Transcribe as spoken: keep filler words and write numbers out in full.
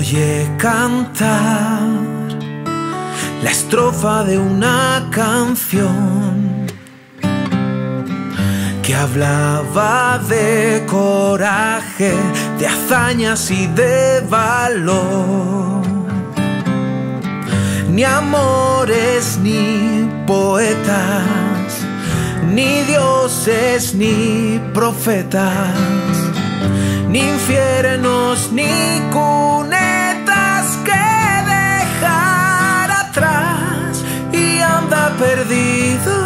oye cantar la estrofa de una canción que hablaba de coraje, de hazañas y de valor. Ni amores, ni poetas, ni dioses, ni profetas, ni infiernos, ni cunetas que dejar atrás y anda perdido